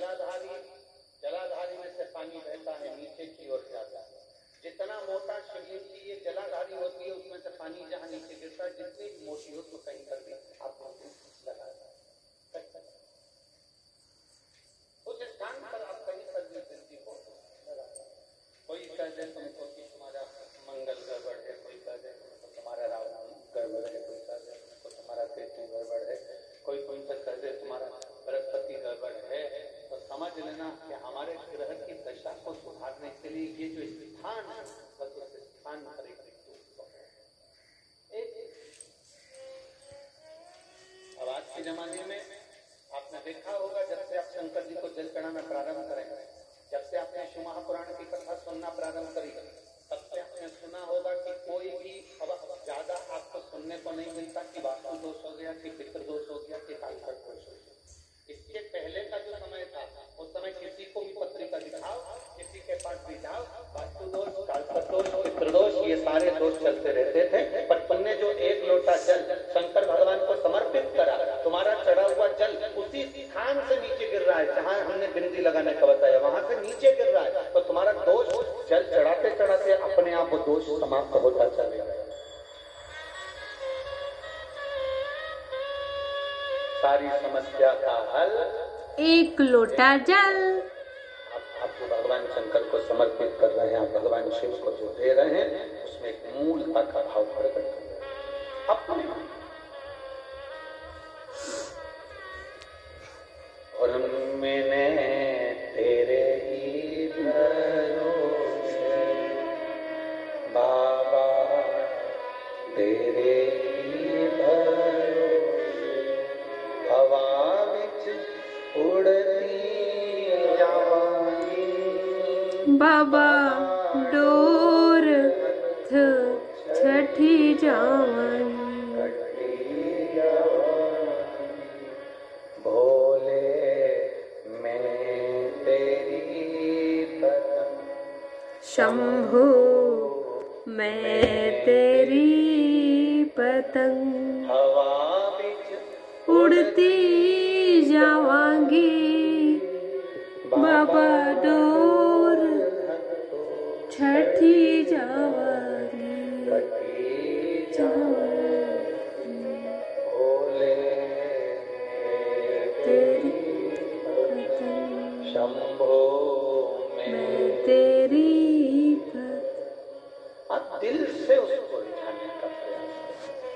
जलाधारी, जलाधारी में से पानी बहता है नीचे की ओर जाता है। जितना मोटा शिवलिंग की ये जलाधारी होती है उसमें से पानी जहाँ नीचे गिरता है, जितनी मोटी हो तो कहीं कर दी आपको लगा उस स्थान पर आप कहीं पर भी वृद्धि हो लगा। कोई कह दे तुमको कि तुम्हारा मंगल गड़बड़ है, कोई कह दे तुमको तुम्हारा राहु गड़बड़ है, कोई कह दे तुमको तुम्हारा केतु गड़बड़ है, कोई तुमसे कह दे तुम्हारा बृहस्पति गड़बड़ है, तो समझ लेना कि हमारे ग्रह की दशा को सुधारने के लिए ये जो स्थान है बस उस स्थान पर अब आज के जमाने में आपने देखा होगा, जब से आप शंकर जी को जल चढ़ाना प्रारंभ करें, जब से आपने शिव महापुराण की कथा सुनना प्रारंभ करी, तब से आपने सुना होगा कि कोई भी अब ज्यादा आपको सुनने को नहीं मिलता कि वास्तु दोष हो गया, कि पितृ दोष हो गया, कि कालसर्प दोष हो गया। इसके पहले का जो समय था उस समय किसी को भी पत्रिका दिखाओ, किसी के पास भी जाओ, वास्तु दोष, कालसर्प दोष, पितृ दोष, ये सारे दोष चलते रहते थे। पर तुमने जो एक लोटा जल शंकर भगवान को समर्पित करा, तुम्हारा चढ़ा हुआ जल उसी स्थान से नीचे गिर रहा है जहां हमने बिंदी लगाने का बताया, वहां से नीचे गिर रहा है, तो तुम्हारा दोष जल चढ़ाते चढ़ाते अपने आप वो दोष समाप्त होता चलेगा। सारी समस्या का हल एक लोटा जल। आप जो भगवान शंकर को समर्पित कर रहे हैं, भगवान शिव को जो दे रहे हैं, उसमें एक मूलता का भाव प्रकट कर अपने और मैंने तेरे ही भरोसे बाबा, तेरे ही भरोसे हवा विच उड़ती जावांगी बाबा डोर छठी जावांगी शंभु मैं तेरी पतंग हवा बिच उड़ती जावांगी बाबा डोर छठी जावांगी भोले तेरी पतंग शंभो मैं तेरी दिल से उसको रिझाने का प्रयास करें।